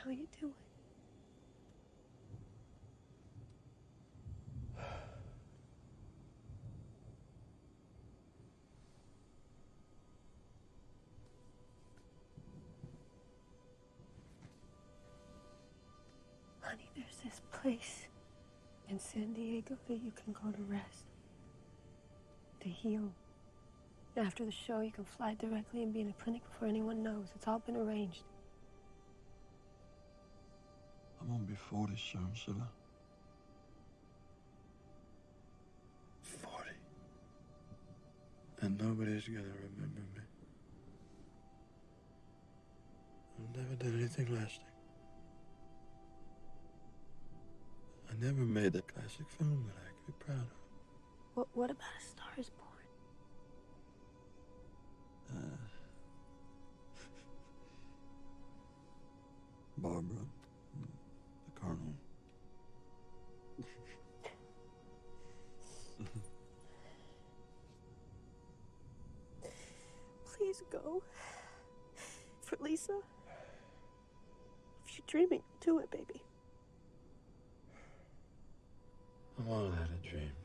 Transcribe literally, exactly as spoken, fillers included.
How you doing? Honey, there's this place in San Diego that you can go to rest, to heal. After the show, you can fly directly and be in a clinic before anyone knows. It's all been arranged. I won't be forty soon, Sheila. Forty. And nobody's gonna remember me. I've never done anything lasting. I never made the classic film that I could be proud of. What, what about A Star is Born? Uh, Barbara, the Colonel. Please go. For Lisa. If you're dreaming, do it, baby. I've all had a dream.